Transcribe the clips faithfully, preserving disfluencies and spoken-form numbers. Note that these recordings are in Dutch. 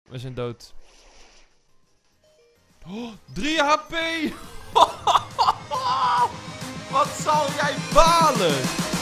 we zijn dood. Oh, drie H P! Wat zal jij balen?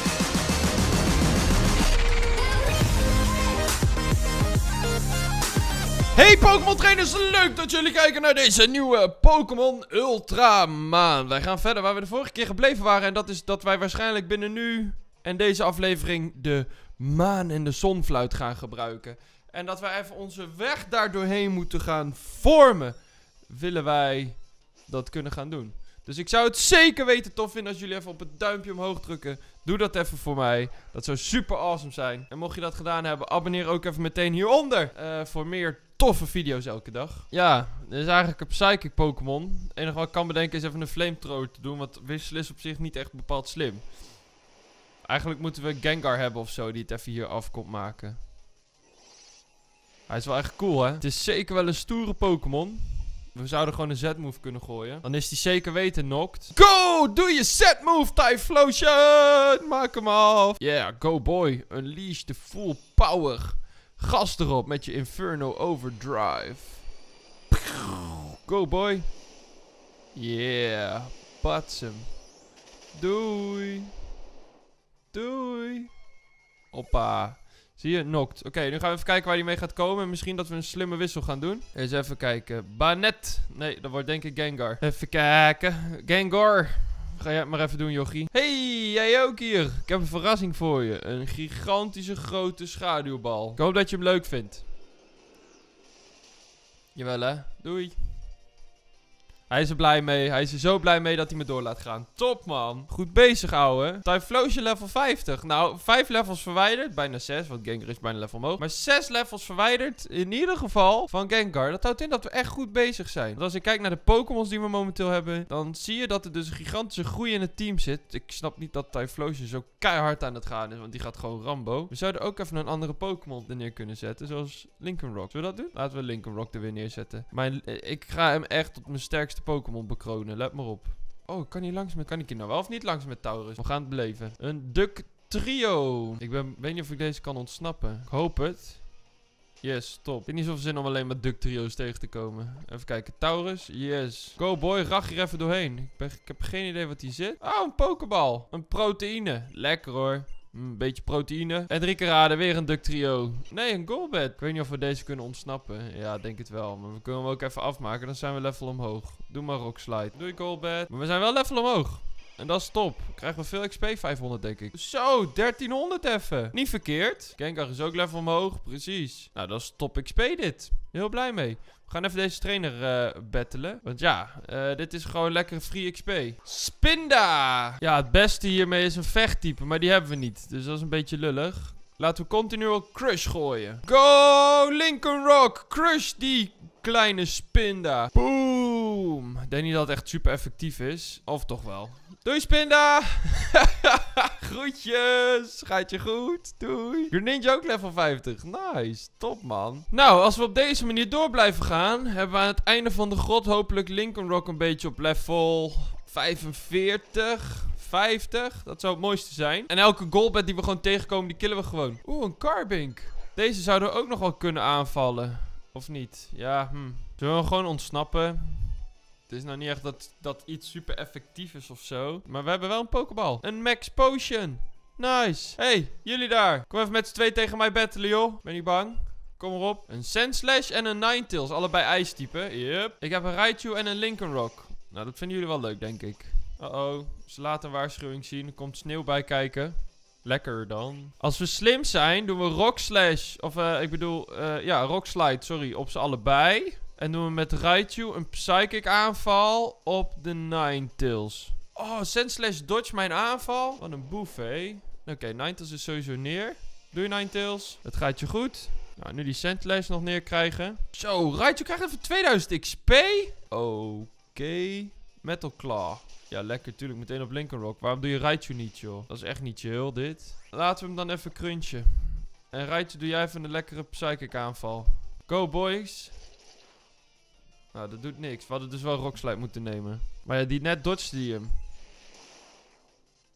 Hey Pokémon trainers, leuk dat jullie kijken naar deze nieuwe Pokémon Ultra Maan. Wij gaan verder waar we de vorige keer gebleven waren. En dat is dat wij waarschijnlijk binnen nu en deze aflevering de maan en de zonfluit gaan gebruiken. En dat wij even onze weg daar doorheen moeten gaan vormen. Willen wij dat kunnen gaan doen. Dus ik zou het zeker weten tof vinden als jullie even op het duimpje omhoog drukken. Doe dat even voor mij. Dat zou super awesome zijn. En mocht je dat gedaan hebben, abonneer ook even meteen hieronder. Uh, voor meer toffe video's elke dag. Ja, dit is eigenlijk een Psychic Pokémon. Het enige wat ik kan bedenken is even een Flamethrower te doen. Want wisselen is op zich niet echt bepaald slim. Eigenlijk moeten we Gengar hebben of zo die het even hier af komt maken. Hij is wel echt cool, hè? Het is zeker wel een stoere Pokémon. We zouden gewoon een Z-move kunnen gooien. Dan is die zeker weten knocked. Go! Doe je Z-move, Typhlosion! Maak hem af. Yeah, go boy. Unleash the full power. Gas erop met je Inferno Overdrive. Go boy. Yeah. Pats hem. Doei. Doei. Hoppa. Zie je? Knocked. Oké, okay, nu gaan we even kijken waar hij mee gaat komen. En misschien dat we een slimme wissel gaan doen. Eens even kijken. Banet. Nee, dat wordt denk ik Gengar. Even kijken. Gengar. Ga jij het maar even doen, jochie. Hey, jij ook hier. Ik heb een verrassing voor je. Een gigantische grote schaduwbal. Ik hoop dat je hem leuk vindt. Jawel, hè. Doei. Hij is er blij mee. Hij is er zo blij mee dat hij me door laat gaan. Top, man. Goed bezig, ouwe. Typhlosion level vijftig. Nou, vijf levels verwijderd. Bijna zes, want Gengar is bijna level omhoog. Maar zes levels verwijderd. In ieder geval van Gengar. Dat houdt in dat we echt goed bezig zijn. Want als ik kijk naar de Pokémons die we momenteel hebben, dan zie je dat er dus een gigantische groei in het team zit. Ik snap niet dat Typhlosion zo keihard aan het gaan is, want die gaat gewoon Rambo. We zouden ook even een andere Pokémon er neer kunnen zetten, zoals Lycanroc. Zullen we dat doen? Laten we Lycanroc er weer neerzetten. Maar ik ga hem echt tot mijn sterkste Pokémon bekronen, let maar op. Oh, kan hij langs met... Kan ik hier nou wel of niet langs met Taurus? We gaan het beleven. Een Dugtrio. Ik ben, weet niet of ik deze kan ontsnappen. Ik hoop het. Yes, top. Ik heb niet zoveel zin om alleen maar Dugtrio's tegen te komen. Even kijken. Taurus. Yes. Go boy, rach hier even doorheen. Ik, ben, ik heb geen idee wat hier zit. Oh, een Pokébal. Een proteïne. Lekker hoor. Een beetje proteïne. En drie keer raden, weer een Dugtrio. Nee, een Golbat. Ik weet niet of we deze kunnen ontsnappen. Ja, denk het wel. Maar we kunnen hem ook even afmaken. Dan zijn we level omhoog. Doe maar Rock Slide. Doei Golbat. Maar we zijn wel level omhoog. En dat is top. Krijgen we veel X P, vijfhonderd denk ik. Zo, dertienhonderd even. Niet verkeerd. Gengar is ook level omhoog. Precies. Nou, dat is top X P dit. Heel blij mee. We gaan even deze trainer uh, battelen. Want ja, uh, dit is gewoon lekker free X P. Spinda! Ja, het beste hiermee is een vechttype, maar die hebben we niet. Dus dat is een beetje lullig. Laten we continu ook Crush gooien. Go, Lycanroc! Crush die kleine Spinda. Boom! Ik denk niet dat het echt super effectief is. Of toch wel. Doei Spinda! Groetjes! Gaat je goed? Doei! Greninja ook level vijftig. Nice. Top man. Nou, als we op deze manier door blijven gaan, hebben we aan het einde van de grot hopelijk Lycanroc een beetje op level vijfenveertig, vijftig. Dat zou het mooiste zijn. En elke Golbat die we gewoon tegenkomen, die killen we gewoon. Oeh, een Carbink. Deze zouden we ook nog wel kunnen aanvallen. Of niet? Ja, hm. Zullen we gewoon ontsnappen? Het is nou niet echt dat, dat iets super effectief is of zo. Maar we hebben wel een Pokéball. Een Max Potion. Nice. Hey, jullie daar. Kom even met z'n twee tegen mij battelen, joh. Ben je bang? Kom erop. Een Sandslash en een Ninetales. Allebei ijstype. Yep. Ik heb een Raichu en een Lycanroc. Nou, dat vinden jullie wel leuk, denk ik. Uh-oh. Ze laten een waarschuwing zien. Er komt sneeuw bij kijken. Lekker dan. Als we slim zijn, doen we Rock Slash. Of uh, ik bedoel, uh, ja, Rock Slide, sorry, op ze allebei. En doen we met Raichu een Psychic aanval op de Ninetales. Oh, Sandslash dodge mijn aanval. Wat een boef, hé. Oké, okay, Ninetales is sowieso neer. Doei, Ninetales. Het gaat je goed. Nou, nu die Sandslash nog neerkrijgen. Zo, Raichu krijgt even tweeduizend X P. Oké. Okay. Metal Claw. Ja, lekker. Tuurlijk, meteen op Lycanroc. Waarom doe je Raichu niet, joh? Dat is echt niet chill, dit. Laten we hem dan even crunchen. En Raichu, doe jij even een lekkere Psychic aanval. Go, boys. Nou, dat doet niks. We hadden dus wel Rock Slide moeten nemen. Maar ja, die net dodged die hem.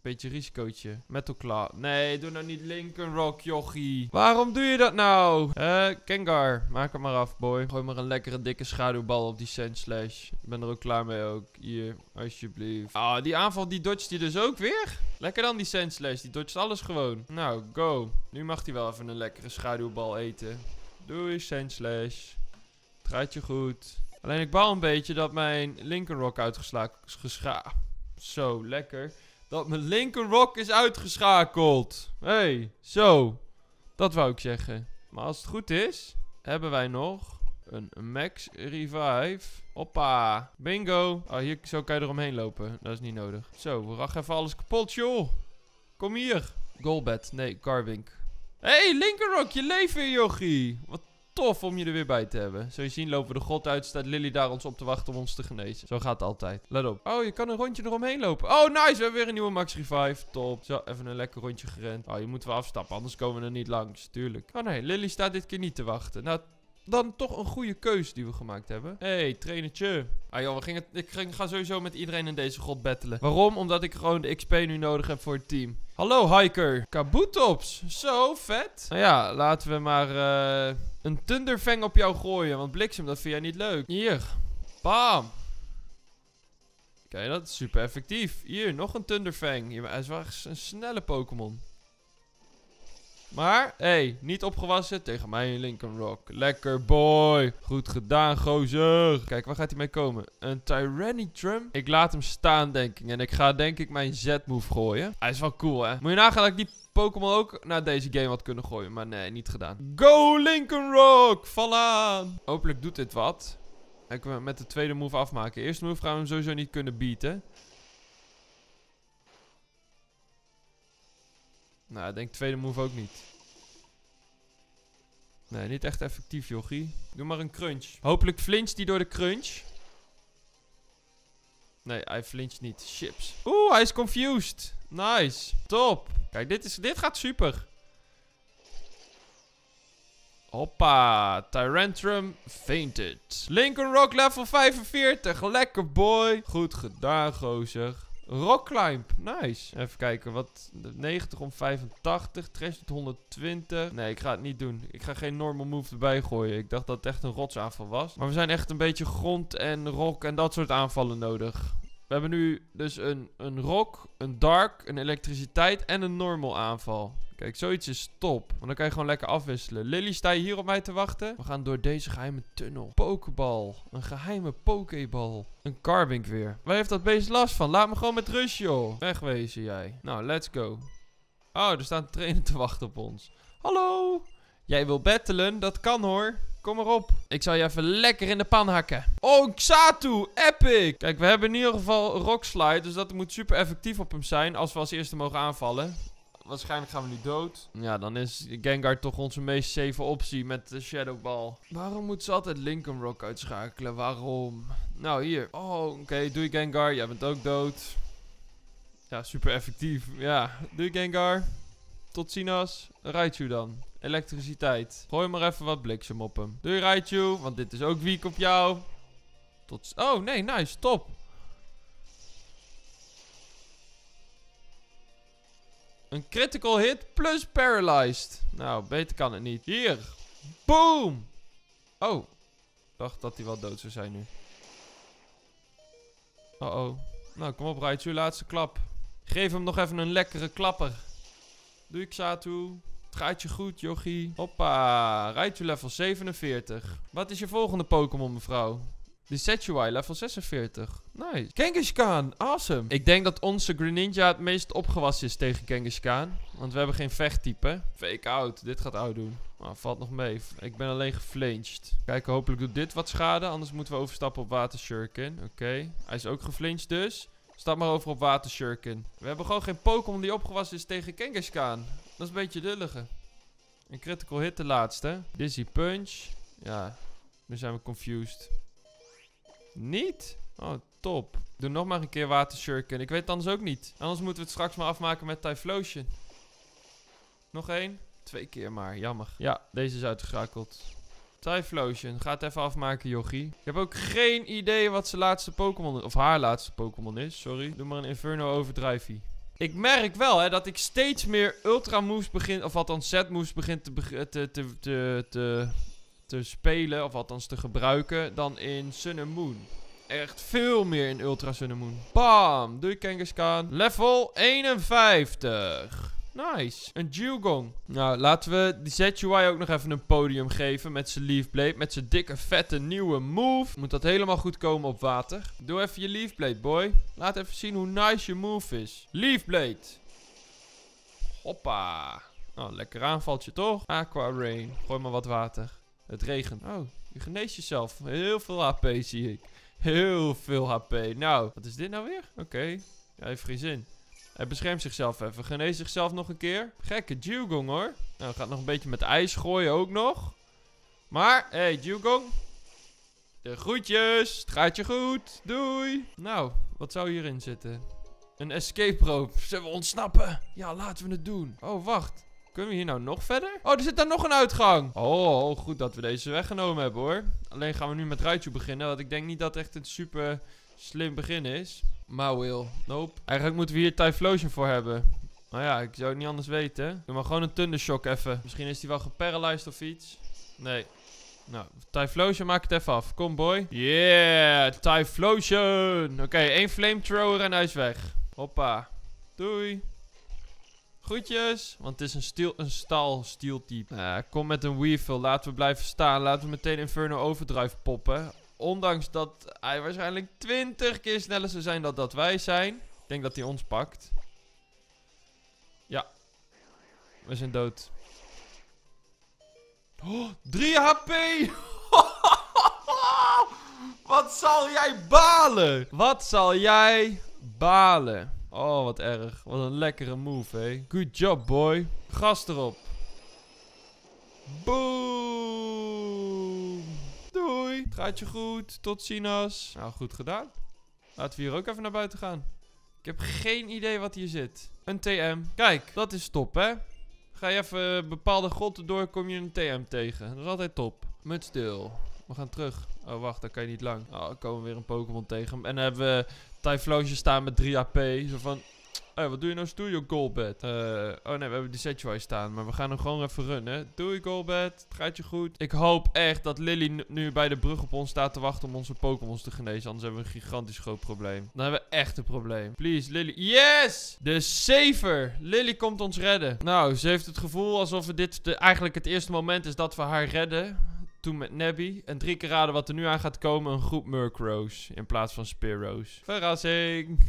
Beetje risicootje. Metal Claw. Nee, doe nou niet Lincoln Rock, jochie. Waarom doe je dat nou? Eh, Gengar. Maak het maar af, boy. Gooi maar een lekkere dikke schaduwbal op die Sandslash. Ik ben er ook klaar mee ook. Hier, alsjeblieft. Ah, die aanval, die dodgt hij dus ook weer? Lekker dan, die Sandslash. Die dodgt alles gewoon. Nou, go. Nu mag hij wel even een lekkere schaduwbal eten. Doei, Sandslash. Het gaat je goed. Alleen ik baal een beetje dat mijn Lincoln Rock uitgeslagen is. Gescha Zo, lekker. Dat mijn Lincoln Rock is uitgeschakeld. Hey, zo. Dat wou ik zeggen. Maar als het goed is, hebben wij nog een Max Revive. Hoppa. Bingo. Oh, hier, zo kan je eromheen lopen. Dat is niet nodig. Zo, we rachen even alles kapot, joh. Kom hier. Golbat. Nee, Carvink. Hey, Lincoln Rock, je leeft weer, jochie. Wat tof om je er weer bij te hebben. Zo je zien lopen we de grot uit. Staat Lily daar ons op te wachten om ons te genezen. Zo gaat het altijd. Let op. Oh, je kan een rondje eromheen lopen. Oh, nice. We hebben weer een nieuwe Max Revive. Top. Zo, even een lekker rondje gerend. Oh, je moet wel afstappen. Anders komen we er niet langs. Tuurlijk. Oh nee, Lily staat dit keer niet te wachten. Nou, dan toch een goede keuze die we gemaakt hebben. Hey, trainertje. Ah joh, we gingen, ik ging, ga sowieso met iedereen in deze god battelen. Waarom? Omdat ik gewoon de X P nu nodig heb voor het team. Hallo, hiker. Kabutops. Zo, vet. Nou ja, laten we maar uh, een Thunderfang op jou gooien. Want bliksem, dat vind jij niet leuk. Hier. Bam. Kijk, dat is super effectief. Hier, nog een Thunderfang. Hier, hij is wel echt een snelle Pokémon. Maar, hé, hey, niet opgewassen tegen mijn Lincoln Rock. Lekker boy. Goed gedaan, gozer. Kijk, waar gaat hij mee komen? Een Tyranitar. Ik laat hem staan, denk ik. En ik ga, denk ik, mijn Z-move gooien. Hij is wel cool, hè? Moet je nagaan dat ik die Pokémon ook naar deze game had kunnen gooien. Maar nee, niet gedaan. Go, Lincoln Rock! Val aan! Hopelijk doet dit wat. Ik wil met de tweede move afmaken. Eerste move gaan we hem sowieso niet kunnen beaten. Nou, ik denk tweede move ook niet. Nee, niet echt effectief, jochie. Doe maar een crunch. Hopelijk flincht hij door de crunch. Nee, hij flincht niet. Chips. Oeh, hij is confused. Nice. Top. Kijk, dit, is, dit gaat super. Hoppa. Tyrantrum fainted. Lincoln Rock level vijfenveertig. Lekker boy. Goed gedaan, gozer. Rock Climb. Nice. Even kijken. Wat? negentig om vijfentachtig. Trash doet honderdtwintig. Nee, ik ga het niet doen. Ik ga geen normal move erbij gooien. Ik dacht dat het echt een rotsaanval was. Maar we zijn echt een beetje grond en rock en dat soort aanvallen nodig. We hebben nu dus een, een rock, een dark, een elektriciteit en een normal aanval. Kijk, zoiets is top. Want dan kan je gewoon lekker afwisselen. Lily, sta je hier op mij te wachten? We gaan door deze geheime tunnel. Pokeball. Een geheime pokeball. Een Carvink weer. Waar heeft dat beest last van? Laat me gewoon met rust, joh. Wegwezen jij. Nou, let's go. Oh, er staat een trainer te wachten op ons. Hallo. Jij wil battelen? Dat kan hoor. Kom maar op. Ik zal je even lekker in de pan hakken. Oh, Xatu. Epic. Kijk, we hebben in ieder geval Rock Slide. Dus dat moet super effectief op hem zijn. Als we als eerste mogen aanvallen. Waarschijnlijk gaan we nu dood. Ja, dan is Gengar toch onze meest safe optie met de Shadow Ball. Waarom moet ze altijd Lincoln Rock uitschakelen? Waarom? Nou, hier. Oh, oké. Okay. Doei Gengar. Jij bent ook dood. Ja, super effectief. Ja, doei Gengar. Tot ziens. Raichu dan. Elektriciteit. Gooi maar even wat bliksem op hem. Doei Raichu, want dit is ook weak op jou. Tot... Oh, nee, nice. Top. Een critical hit plus paralyzed. Nou, beter kan het niet. Hier. Boom. Oh. Ik dacht dat hij wel dood zou zijn nu. Oh oh. Nou, kom op Raichu. Laatste klap. Geef hem nog even een lekkere klapper. Doei Xatu. Het gaat je goed, jochie. Hoppa. Raichu level zevenenveertig. Wat is je volgende Pokémon, mevrouw? De Setchui, level zesenveertig. Nice. Kangaskhan, awesome. Ik denk dat onze Greninja het meest opgewassen is tegen Kangaskhan. Want we hebben geen vechttype. Fake out. Dit gaat oud doen. Maar valt nog mee. Ik ben alleen geflinched. Kijk, hopelijk doet dit wat schade. Anders moeten we overstappen op Water Shuriken. Oké. Okay. Hij is ook geflinched dus. Stap maar over op Water Shuriken. We hebben gewoon geen Pokémon die opgewassen is tegen Kangaskhan. Dat is een beetje dullige. Een critical hit de laatste. Dizzy Punch. Ja. Nu zijn we confused. Niet? Oh, top. Doe nog maar een keer Water Shuriken. Ik weet het anders ook niet. Anders moeten we het straks maar afmaken met Typhlosion. Nog één. Twee keer maar. Jammer. Ja, deze is uitgeschakeld. Typhlosion. Ga het even afmaken, jochie. Ik heb ook geen idee wat zijn laatste Pokémon is. Of haar laatste Pokémon is. Sorry. Doe maar een Inferno Overdrive. Ik merk wel, hè, dat ik steeds meer ultra moves begin, of althans set moves begin te, te, te, te, te, te spelen, of althans te gebruiken, dan in Sun and Moon. Echt veel meer in Ultra Sun and Moon. Bam! Doei Kangaskhan. Level eenenvijftig. Nice. Een Dewgong. Nou, laten we die Z U I ook nog even een podium geven met zijn Leaf Blade. Met zijn dikke, vette, nieuwe move. Moet dat helemaal goed komen op water. Doe even je Leaf Blade, boy. Laat even zien hoe nice je move is. Leaf Blade. Hoppa. Nou, lekker aanvaltje toch? Aqua Rain. Gooi maar wat water. Het regent. Oh, je geneest jezelf. Heel veel H P zie ik. Heel veel H P. Nou, wat is dit nou weer? Oké. Okay. Ja, heeft geen zin. Hij beschermt zichzelf even. Geneest zichzelf nog een keer. Gekke Dewgong hoor. Nou, gaat nog een beetje met ijs gooien ook nog. Maar, hé, hey, Dewgong. De groetjes. Het gaat je goed. Doei. Nou, wat zou hierin zitten? Een escape rope. Zullen we ontsnappen? Ja, laten we het doen. Oh, wacht. Kunnen we hier nou nog verder? Oh, er zit daar nog een uitgang. Oh, goed dat we deze weggenomen hebben hoor. Alleen gaan we nu met Raichu beginnen. Want ik denk niet dat het echt een super slim begin is. Maar Will, nope. Eigenlijk moeten we hier Typhlosion voor hebben. Nou ja, ik zou het niet anders weten. Doe maar gewoon een Thundershock even. Misschien is die wel geparalyzed of iets. Nee. Nou, Typhlosion, maak het even af. Kom boy. Yeah, Typhlosion. Oké, okay, één flamethrower en hij is weg. Hoppa. Doei. Groetjes. Want het is een, steel, een staal steel type. Uh, kom met een Weevil. Laten we blijven staan. Laten we meteen Inferno Overdrive poppen. Ondanks dat hij waarschijnlijk twintig keer sneller zou zijn dan dat wij zijn. Ik denk dat hij ons pakt. Ja. We zijn dood. Oh, drie H P! Wat zal jij balen? Wat zal jij balen? Oh, wat erg. Wat een lekkere move, hé. Good job, boy. Gas erop. Boom. Doei. Het gaat je goed. Tot ziens. Nou, goed gedaan. Laten we hier ook even naar buiten gaan. Ik heb geen idee wat hier zit. Een T M. Kijk, dat is top, hè. Ga je even bepaalde grotten door, kom je een T M tegen. Dat is altijd top. Mutt stil. We gaan terug. Oh, wacht, daar kan je niet lang. Oh, dan komen we weer een Pokémon tegen. En dan hebben we Typhlosion staan met drie H P. Zo van... Hé, hey, wat doe je nou stoeien, Golbat? Uh, oh nee, we hebben die Setchwai staan. Maar we gaan hem gewoon even runnen. Doei, Golbat. Het gaat je goed. Ik hoop echt dat Lily nu bij de brug op ons staat te wachten om onze Pokémons te genezen. Anders hebben we een gigantisch groot probleem. Dan hebben we echt een probleem. Please, Lily. Yes! De saver. Lily komt ons redden. Nou, ze heeft het gevoel alsof het dit de, eigenlijk het eerste moment is dat we haar redden. Toen met Nebby. En drie keer raden wat er nu aan gaat komen. Een groep Murkrows. In plaats van Spearows. Verrassing.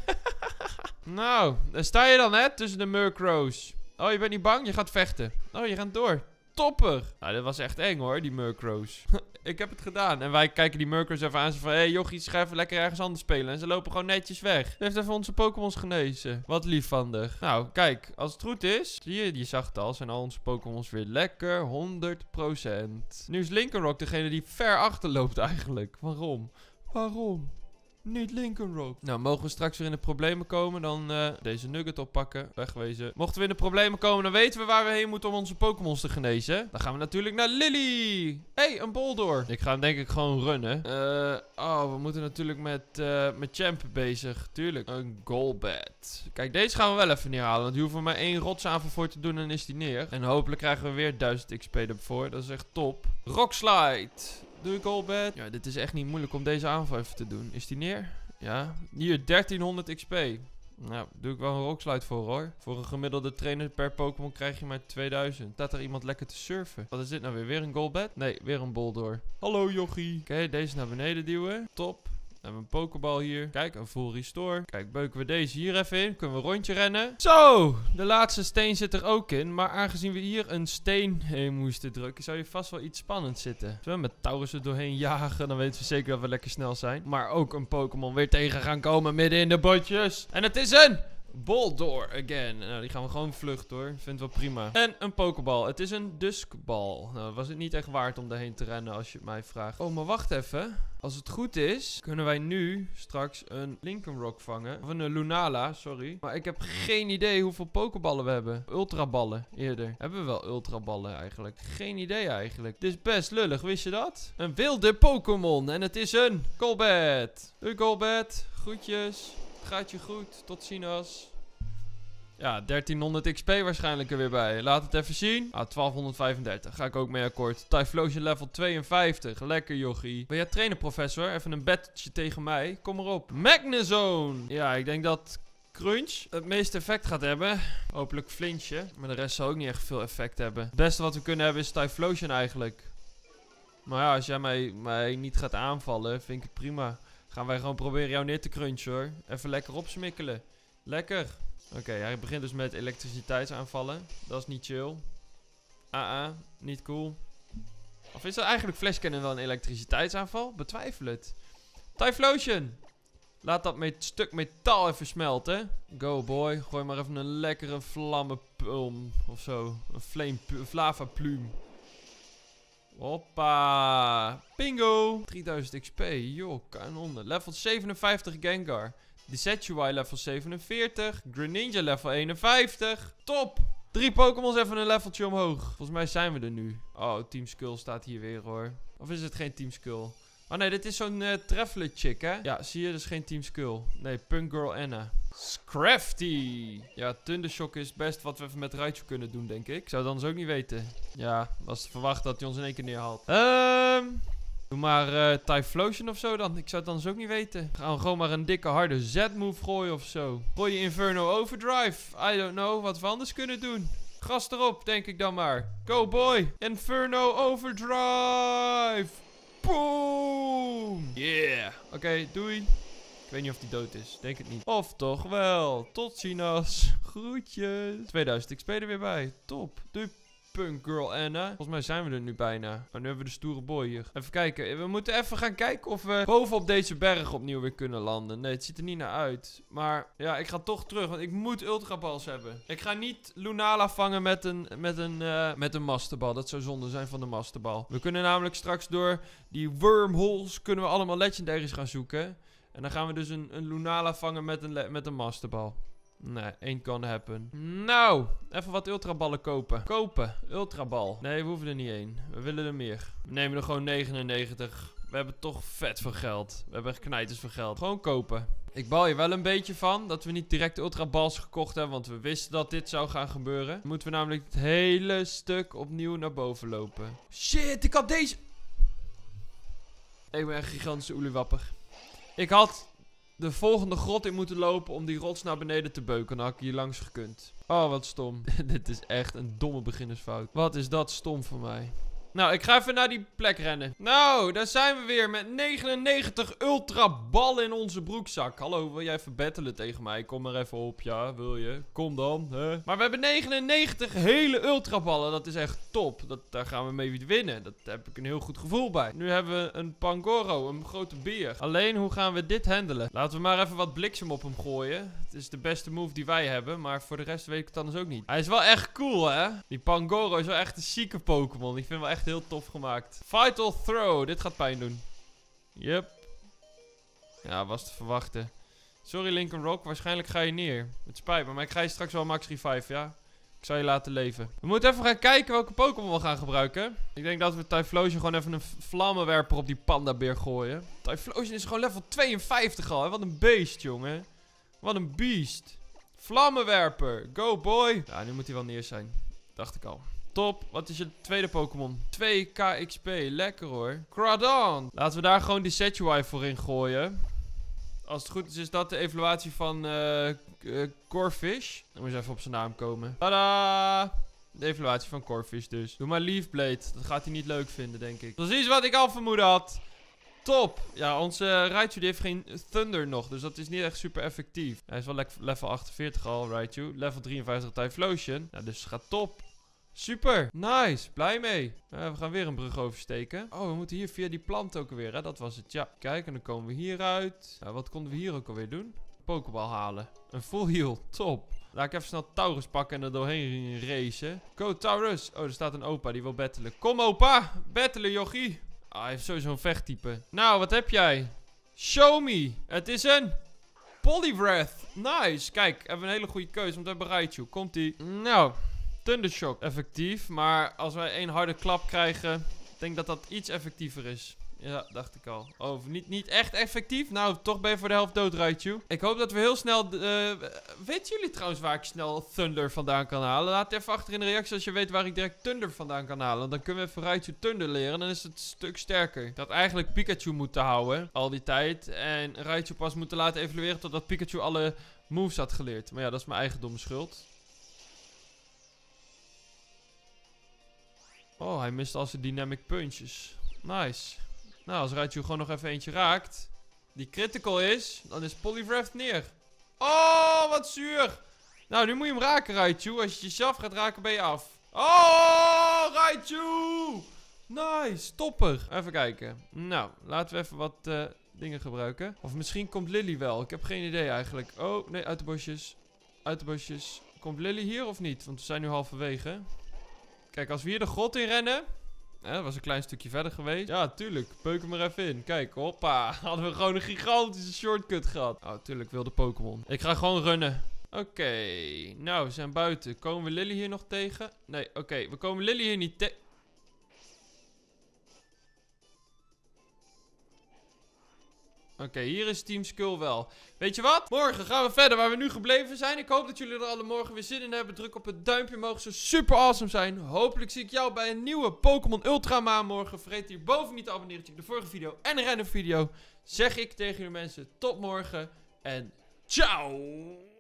Nou, daar sta je dan, hè, tussen de Murkrows. Oh, je bent niet bang? Je gaat vechten. Oh, je gaat door. Topper. Nou, dit was echt eng, hoor, die Murkrows. Ik heb het gedaan. En wij kijken die Murkrows even aan. Ze van, hé, hey, jochies, ga even lekker ergens anders spelen. En ze lopen gewoon netjes weg. Ze heeft even onze Pokémons genezen. Wat lief van haar. Nou, kijk, als het goed is, zie je, je zag het al, zijn al onze Pokémons weer lekker honderd procent. Nu is Linkenrock degene die ver achterloopt eigenlijk. Waarom? Waarom? Niet Linkenrock. Nou, mogen we straks weer in de problemen komen, dan uh, deze nugget oppakken. Wegwezen. Mochten we in de problemen komen, dan weten we waar we heen moeten om onze Pokémons te genezen. Dan gaan we natuurlijk naar Lily. Hé, hey, een Boldor. Ik ga hem denk ik gewoon runnen. Uh, oh, we moeten natuurlijk met, uh, met Champ bezig. Tuurlijk. Een Golbat. Kijk, deze gaan we wel even neerhalen. Want die hoeven we maar één rotsaanval voor te doen en is die neer. En hopelijk krijgen we weer duizend X P ervoor. Dat is echt top. Rockslide. Doei, Golbat. Ja, dit is echt niet moeilijk om deze aanval even te doen. Is die neer? Ja. Hier, dertienhonderd X P. Nou, doe ik wel een Rockslide voor, hoor. Voor een gemiddelde trainer per Pokémon krijg je maar tweeduizend. Staat er iemand lekker te surfen? Wat is dit nou weer? Weer een Golbat? Nee, weer een Boldor. Hallo, jochie. Oké, okay, deze naar beneden duwen. Top. Dan hebben we een Pokéball hier. Kijk, een full restore. Kijk, beuken we deze hier even in. Kunnen we een rondje rennen. Zo, de laatste steen zit er ook in. Maar aangezien we hier een steen heen moesten drukken, zou hier vast wel iets spannends zitten. Als we met Taurus er doorheen jagen, dan weten we zeker dat we lekker snel zijn. Maar ook een Pokémon weer tegen gaan komen midden in de botjes. En het is een Boldor again. Nou, die gaan we gewoon vlucht hoor. Ik vind het wel prima. En een Pokéball. Het is een Duskball. Nou, was het niet echt waard om daarheen te rennen als je het mij vraagt. Oh, maar wacht even. Als het goed is, kunnen wij nu straks een Linkenrock vangen. Of een Lunala, sorry. Maar ik heb geen idee hoeveel Pokéballen we hebben. Ultraballen eerder. Hebben we wel Ultraballen eigenlijk? Geen idee eigenlijk. Het is best lullig, wist je dat? Een wilde Pokémon. En het is een Golbat. Doei Golbat. Groetjes. Het gaat je goed. Tot ziens. Ja, dertienhonderd X P waarschijnlijk er weer bij. Laat het even zien. Ah, twaalfhonderdvijfendertig. Ga ik ook mee akkoord. Typhlosion level tweeënvijftig. Lekker, jochie. Wil jij trainen, professor? Even een battletje tegen mij. Kom maar op. Magnezone. Ja, ik denk dat Crunch het meeste effect gaat hebben. Hopelijk Flinchje. Maar de rest zal ook niet echt veel effect hebben. Het beste wat we kunnen hebben is Typhlosion eigenlijk. Maar ja, als jij mij, mij niet gaat aanvallen, vind ik het prima. Gaan wij gewoon proberen jou neer te crunchen, hoor. Even lekker opsmikkelen. Lekker. Oké, okay, hij begint dus met elektriciteitsaanvallen. Dat is niet chill. Ah, ah, niet cool. Of is dat eigenlijk Flash Cannon wel een elektriciteitsaanval? Betwijfel het. Typhlosion. Laat dat met stuk metaal even smelten. Go boy. Gooi maar even een lekkere vlammenpulm of zo. Een flame, lava plume. Hoppa. Bingo. drieduizend X P. Joh, kanonnen. Level zevenenvijftig Gengar. Desetui level zevenenveertig. Greninja level eenenvijftig. Top. Drie Pokémons even een leveltje omhoog. Volgens mij zijn we er nu. Oh, Team Skull staat hier weer, hoor. Of is het geen Team Skull? Oh nee, dit is zo'n uh, Traveler chick, hè? Ja, zie je, dat is geen Team Skull. Nee, Punk Girl Anna. Scrafty. Ja, Thundershock is best wat we even met Raichu kunnen doen, denk ik. Ik zou het anders ook niet weten. Ja, was te verwachten dat hij ons in één keer neerhaalt. Ehm... Um, doe maar uh, Typhlosion of zo dan. Ik zou het anders ook niet weten. Gaan we gewoon maar een dikke harde Z-move gooien of zo. Gooi je Inferno Overdrive. I don't know wat we anders kunnen doen. Gas erop, denk ik dan maar. Go boy. Inferno Overdrive. Boom. Yeah. Oké, okay, doei. Ik weet niet of die dood is. Denk het niet. Of toch wel. Tot ziens. Groetjes. tweeduizend X P er weer bij. Top. Doei. Punk Girl Anna. Volgens mij zijn we er nu bijna. Maar nu hebben we de stoere boy hier. Even kijken. We moeten even gaan kijken of we boven op deze berg opnieuw weer kunnen landen. Nee, het ziet er niet naar uit. Maar ja, ik ga toch terug. Want ik moet ultraballs hebben. Ik ga niet Lunala vangen met een, met een, uh, met een masterbal. Dat zou zonde zijn van de masterbal. We kunnen namelijk straks door die wormholes kunnen we allemaal legendaries gaan zoeken. En dan gaan we dus een, een Lunala vangen met een, met een masterbal. Nee, ain't gonna happen. Nou, even wat ultraballen kopen. Kopen, ultrabal. Nee, we hoeven er niet één. We willen er meer. We nemen er gewoon negenennegentig. We hebben toch vet veel geld. We hebben knijters veel geld. Gewoon kopen. Ik bal hier wel een beetje van dat we niet direct ultrabals gekocht hebben. Want we wisten dat dit zou gaan gebeuren. Dan moeten we namelijk het hele stuk opnieuw naar boven lopen. Shit, ik had deze... Ik ben een gigantische oeliewapper. Ik had... de volgende grot in moeten lopen om die rots naar beneden te beuken. Dan had ik hier langs gekund. Oh, wat stom. Dit is echt een domme beginnersfout. Wat is dat stom voor mij. Nou, ik ga even naar die plek rennen. Nou, daar zijn we weer met negenennegentig ultraballen in onze broekzak. Hallo, wil jij even battelen tegen mij? Kom maar even op, ja, wil je? Kom dan, hè? Maar we hebben negenennegentig hele ultraballen. Dat is echt top. Dat, daar gaan we mee winnen. Daar heb ik een heel goed gevoel bij. Nu hebben we een Pangoro, een grote beer. Alleen, hoe gaan we dit handelen? Laten we maar even wat bliksem op hem gooien. Het is de beste move die wij hebben. Maar voor de rest weet ik het anders ook niet. Hij is wel echt cool, hè? Die Pangoro is wel echt een chique Pokémon. Ik vind wel echt heel tof gemaakt. Vital Throw. Dit gaat pijn doen. Yep. Ja, was te verwachten. Sorry Lincoln Rock. Waarschijnlijk ga je neer. Het spijt me, maar ik ga je straks wel max revive, ja? Ik zal je laten leven. We moeten even gaan kijken welke Pokémon we gaan gebruiken. Ik denk dat we Typhlosion gewoon even een vlammenwerper op die pandabeer gooien. Typhlosion is gewoon level tweeënvijftig al. Hè? Wat een beest, jongen. Wat een beest. Vlammenwerper. Go, boy. Ja, nu moet hij wel neer zijn. Dacht ik al. Top. Wat is je tweede Pokémon? twee k X P. Lekker hoor. Crawdon. Laten we daar gewoon die Desetui voor in gooien. Als het goed is, is dat de evaluatie van uh, uh, Corphish. Dan moet je even op zijn naam komen. Tada! De evaluatie van Corphish dus. Doe maar Leafblade. Dat gaat hij niet leuk vinden, denk ik. Precies wat ik al vermoeden had. Top. Ja, onze uh, Raichu die heeft geen Thunder nog. Dus dat is niet echt super effectief. Hij is wel le level achtenveertig al, Raichu. Level drieënvijftig Typhlosion. Nou, dus het gaat top. Super. Nice. Blij mee. Uh, we gaan weer een brug oversteken. Oh, we moeten hier via die plant ook alweer, hè? Dat was het. Ja. Kijk, en dan komen we hieruit. Uh, wat konden we hier ook alweer doen? Pokéball halen. Een full heal. Top. Laat ik even snel Taurus pakken en er doorheen racen. Go, Taurus. Oh, er staat een opa die wil battelen. Kom, opa. Battelen, jochie. Ah, hij heeft sowieso een vechttype. Nou, wat heb jij? Show me. Het is een Poliwrath. Nice. Kijk, hebben we een hele goede keuze, want we hebben Raichu. Komt-ie. Nou... Thundershock effectief, maar als wij één harde klap krijgen, ik denk dat dat iets effectiever is. Ja, dacht ik al. Oh, niet, niet echt effectief? Nou, toch ben je voor de helft dood, Raichu. Ik hoop dat we heel snel... Uh, weten jullie trouwens waar ik snel Thunder vandaan kan halen? Laat even achter in de reactie als je weet waar ik direct Thunder vandaan kan halen. Dan kunnen we even Raichu Thunder leren. Dan is het een stuk sterker. Ik had eigenlijk Pikachu moeten houden. Al die tijd. En Raichu pas moeten laten evalueren totdat Pikachu alle moves had geleerd. Maar ja, dat is mijn eigen domme schuld. Oh, hij mist al zijn dynamic punches. Nice. Nou, als Raichu gewoon nog even eentje raakt, die critical is, dan is Poliwrath neer. Oh, wat zuur. Nou, nu moet je hem raken, Raichu. Als je jezelf gaat raken, ben je af. Oh, Raichu. Nice, topper. Even kijken. Nou, laten we even wat uh, dingen gebruiken. Of misschien komt Lily wel. Ik heb geen idee eigenlijk. Oh, nee, uit de bosjes. Uit de bosjes. Komt Lily hier of niet? Want we zijn nu halverwege. Kijk, als we hier de grot in rennen... Ja, dat was een klein stukje verder geweest. Ja, tuurlijk. Peuk hem er even in. Kijk, hoppa. Hadden we gewoon een gigantische shortcut gehad. Oh, tuurlijk, wilde Pokémon. Ik ga gewoon runnen. Oké. Okay. Nou, we zijn buiten. Komen we Lily hier nog tegen? Nee, oké. Okay. We komen Lily hier niet tegen. Oké, okay, hier is Team Skull wel. Weet je wat? Morgen gaan we verder waar we nu gebleven zijn. Ik hoop dat jullie er alle morgen weer zin in hebben. Druk op het duimpje, mogen zo super awesome zijn. Hopelijk zie ik jou bij een nieuwe Pokémon Ultramaan morgen. Vergeet hierboven niet te abonneren. Check de vorige video en een random video. Zeg ik tegen jullie mensen tot morgen en ciao!